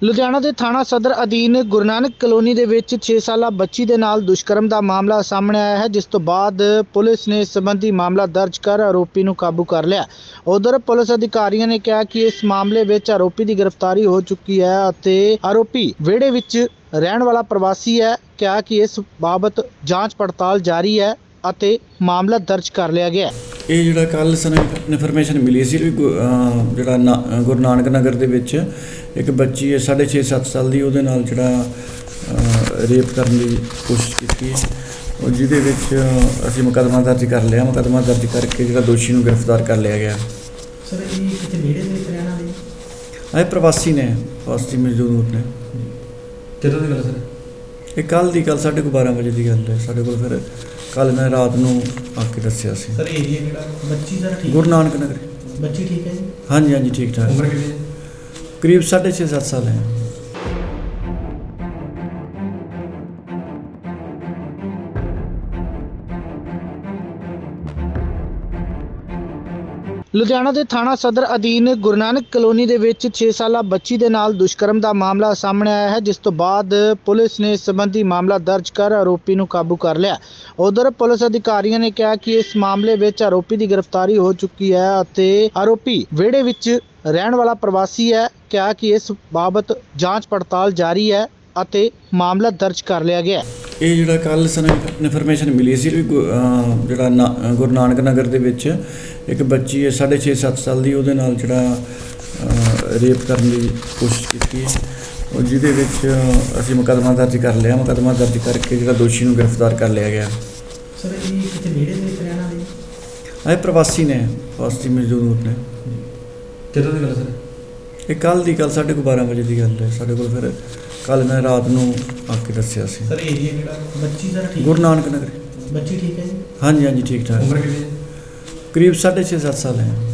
ਲੁਧਿਆਣਾ ਦੇ ਥਾਣਾ ਸਦਰ ਅਧੀਨ ਗੁਰੂ ਨਾਨਕ ਕਲੋਨੀ ਦੇ ਵਿੱਚ 6 ਸਾਲਾ ਬੱਚੀ ਦੇ ਨਾਲ ਦੁਸ਼ਕਰਮ ਦਾ ਮਾਮਲਾ ਸਾਹਮਣੇ ਆਇਆ ਹੈ, ਜਿਸ ਤੋਂ ਬਾਅਦ ਪੁਲਿਸ ਨੇ ਇਸ ਸੰਬੰਧੀ ਮਾਮਲਾ ਦਰਜ ਕਰ ਆਰੋਪੀ ਨੂੰ ਕਾਬੂ ਕਰ ਲਿਆ। ਉਧਰ ਪੁਲਿਸ ਅਧਿਕਾਰੀਆਂ ਨੇ ਕਿਹਾ ਕਿ ਇਸ ਮਾਮਲੇ ਵਿੱਚ ਆਰੋਪੀ ਦੀ ਗ੍ਰਿਫਤਾਰੀ ਹੋ ਚੁੱਕੀ ਹੈ ਅਤੇ ਆਰੋਪੀ ਵਿਹੜੇ ਵਿੱਚ ਰਹਿਣ ਵਾਲਾ ਪ੍ਰਵਾਸੀ ਹੈ। ਕਿਹਾ ਕਿ ਇਸ ਬਾਬਤ ਜਾਂਚ ਪੜਤਾਲ ਜਾਰੀ ਹੈ ਅਤੇ ਮਾਮਲਾ ਦਰਜ ਕਰ ਲਿਆ ਗਿਆ। ਇਹ ਜਿਹੜਾ ਕੱਲ ਸਾਨੂੰ ਇਨਫੋਰਮੇਸ਼ਨ ਮਿਲੀ ਸੀ ਵੀ ਜਿਹੜਾ ਗੁਰੂ ਨਾਨਕ ਨਗਰ ਦੇ ਵਿੱਚ ਇੱਕ ਬੱਚੀ ਹੈ 6.5-7 ਸਾਲ ਦੀ, ਉਹਦੇ ਨਾਲ ਜਿਹੜਾ ਰੇਪ ਕਰਨ ਦੀ ਕੋਸ਼ਿਸ਼ ਕੀਤੀ ਹੈ, ਜਿਹਦੇ ਵਿੱਚ ਅਸੀਂ ਮੁਕੱਦਮਾ ਦਰਜ ਕਰ ਲਿਆ। ਮੁਕੱਦਮਾ ਦਰਜ ਕਰਕੇ ਜਿਹੜਾ ਦੋਸ਼ੀ ਨੂੰ ਗ੍ਰਿਫਤਾਰ ਕਰ ਲਿਆ ਗਿਆ। ਸਰ ਇਹ ਕਿਤੇ ਵਿਹੜੇ ਦੇ ਵਿੱਚ ਰਹਿਣ ਵਾਲੇ ਇਹ ਪ੍ਰਵਾਸੀ ਮਜ਼ਦੂਰ ਨੇ। ਕਿਹੜਾ ਦੀ ਗੱਲ ਸਰ? ਇਹ ਕੱਲ 12:30 ਵਜੇ ਦੀ ਗੱਲ ਹੈ। ਸਾਡੇ ਕੋਲ ਫਿਰ ਕੱਲ ਮੈਂ ਰਾਤ ਨੂੰ ਆ ਕੇ ਦੱਸਿਆ ਸੀ। ਸਰ ਏਰੀਆ ਕਿਹੜਾ? ਬੱਚੀ ਸਰ ਠੀਕ? ਗੁਰੂ ਨਾਨਕ ਨਗਰ। ਬੱਚੀ ਠੀਕ ਹੈ ਜੀ? ਹਾਂਜੀ ਠੀਕ ਠਾਕ। ਉਮਰ ਕਿੰਨੀ ਹੈ? करीब 6.5-7 साल है। ਲੁਧਿਆਣਾ ਦੇ ਥਾਣਾ ਸਦਰ ਅਧੀਨ ਗੁਰੂ ਨਾਨਕ ਕਲੋਨੀ ਦੇ ਵਿੱਚ 6 ਸਾਲਾ ਬੱਚੀ ਦੇ ਨਾਲ ਦੁਸ਼ਕਰਮ ਦਾ ਮਾਮਲਾ ਸਾਹਮਣੇ ਆਇਆ ਹੈ, ਜਿਸ ਤੋਂ ਬਾਅਦ ਪੁਲਿਸ ਨੇ ਇਸ ਸੰਬੰਧੀ ਮਾਮਲਾ ਦਰਜ ਕਰ ਆਰੋਪੀ ਨੂੰ ਕਾਬੂ ਕਰ ਲਿਆ। ਉਧਰ ਪੁਲਿਸ ਅਧਿਕਾਰੀਆਂ ਨੇ ਕਿਹਾ ਕਿ ਇਸ ਮਾਮਲੇ ਵਿੱਚ ਆਰੋਪੀ ਦੀ ਗ੍ਰਿਫਤਾਰੀ ਹੋ ਚੁੱਕੀ ਹੈ ਅਤੇ ਆਰੋਪੀ ਵਿਹੜੇ ਵਿੱਚ ਰਹਿਣ ਵਾਲਾ ਪ੍ਰਵਾਸੀ ਹੈ। ਕਿਹਾ ਕਿ ਇਸ ਬਾਬਤ ਜਾਂਚ ਪੜਤਾਲ ਜਾਰੀ ਹੈ ਅਤੇ ਮਾਮਲਾ ਦਰਜ ਕਰ ਲਿਆ ਗਿਆ। ਇਹ ਜਿਹੜਾ ਕੱਲ ਸਾਨੂੰ ਇਨਫੋਰਮੇਸ਼ਨ ਮਿਲੀ ਸੀ ਵੀ ਜਿਹੜਾ ਗੁਰੂ ਨਾਨਕ ਨਗਰ ਦੇ ਵਿੱਚ ਇੱਕ ਬੱਚੀ ਹੈ 6.5-7 ਸਾਲ ਦੀ, ਉਹਦੇ ਨਾਲ ਜਿਹੜਾ ਰੇਪ ਕਰਨ ਦੀ ਕੋਸ਼ਿਸ਼ ਕੀਤੀ ਹੈ, ਜਿਹਦੇ ਵਿੱਚ ਅਸੀਂ ਮੁਕੱਦਮਾ ਦਰਜ ਕਰ ਲਿਆ। ਮੁਕੱਦਮਾ ਦਰਜ ਕਰਕੇ ਜਿਹੜਾ ਦੋਸ਼ੀ ਨੂੰ ਗ੍ਰਿਫਤਾਰ ਕਰ ਲਿਆ ਗਿਆ। ਸਰ ਇਹ ਕਿਤੇ ਵਿਹੜੇ ਦੇ ਵਿੱਚ ਰਹਿਣ ਵਾਲੇ? ਇਹ ਪ੍ਰਵਾਸੀ ਮਜ਼ਦੂਰ ਨੇ। ਕਿਹੜਾ ਦੀ ਗੱਲ ਸਰ? ਇਹ ਕੱਲ 12:30 ਵਜੇ ਦੀ ਗੱਲ ਹੈ। ਸਾਡੇ ਕੋਲ ਫਿਰ ਕੱਲ ਮੈਂ ਰਾਤ ਨੂੰ ਆ ਕੇ ਦੱਸਿਆ ਸੀ। ਸਰ ਏਰੀਆ ਕਿਹੜਾ? ਬੱਚੀ ਸਰ ਠੀਕ? ਗੁਰੂ ਨਾਨਕ ਨਗਰ। ਬੱਚੀ ਠੀਕ ਹੈ ਜੀ? ਹਾਂਜੀ ਠੀਕ ਠਾਕ। ਉਮਰ ਕਿੰਨੀ ਹੈ? करीब 6.5-7 साल है।